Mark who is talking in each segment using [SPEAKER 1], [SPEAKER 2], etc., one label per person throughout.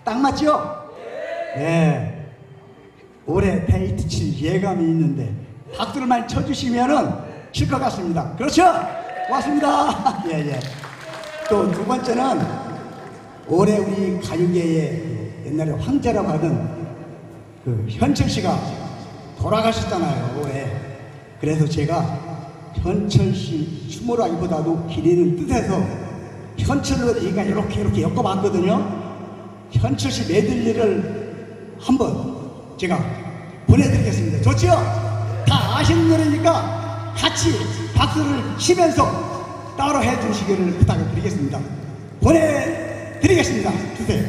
[SPEAKER 1] 딱 맞죠? 네. 올해 데이트 칠 예감이 있는데 박수를 많이 쳐주시면은 칠 것 같습니다. 그렇죠? 고맙습니다. 예. 또 두 번째는 올해 우리 가요계의 옛날에 황제라고 하던 그 현철 씨가 돌아가셨잖아요, 올해. 그래서 제가 현철 씨 추모라기보다도 기리는 뜻에서 현철로 얘가 이렇게 엮어봤거든요. 현철 씨 메들리를 한번 제가 보내드리겠습니다. 좋죠? 다 아시는 노래니까 같이 박수를 치면서 따로 해주시기를 부탁드리겠습니다. 보내드리겠습니다. 주세요.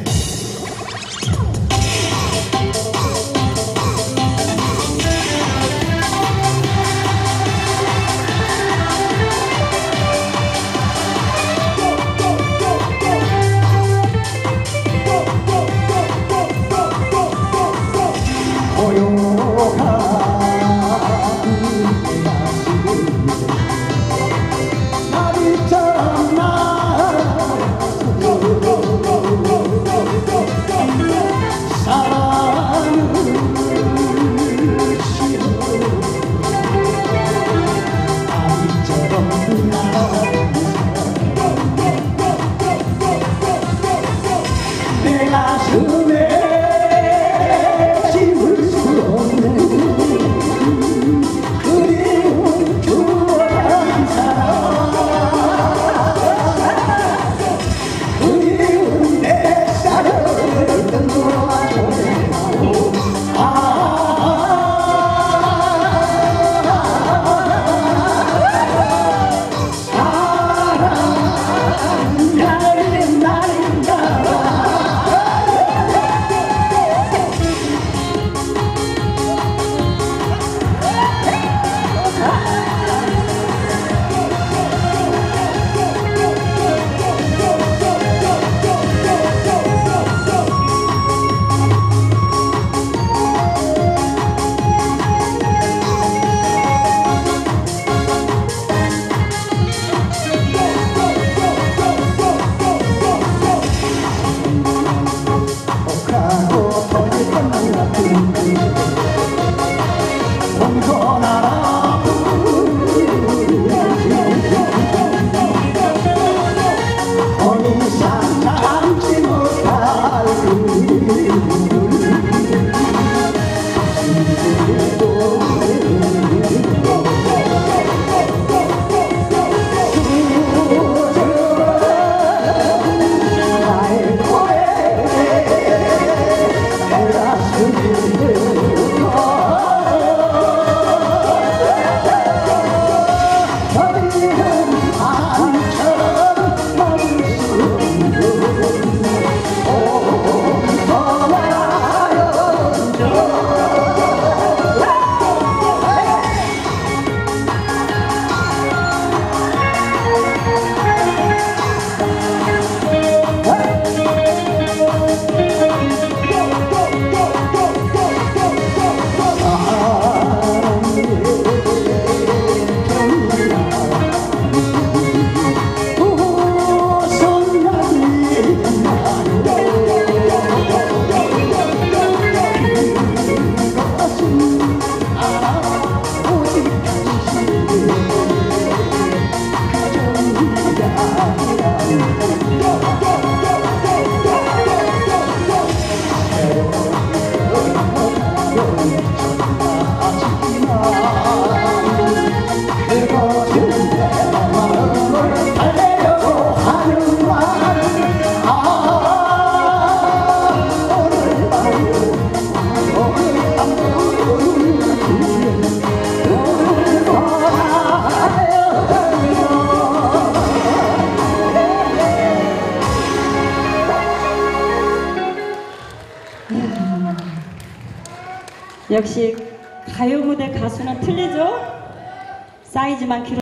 [SPEAKER 2] 역시 가요 무대 가수는 틀리죠? 사이즈만 길어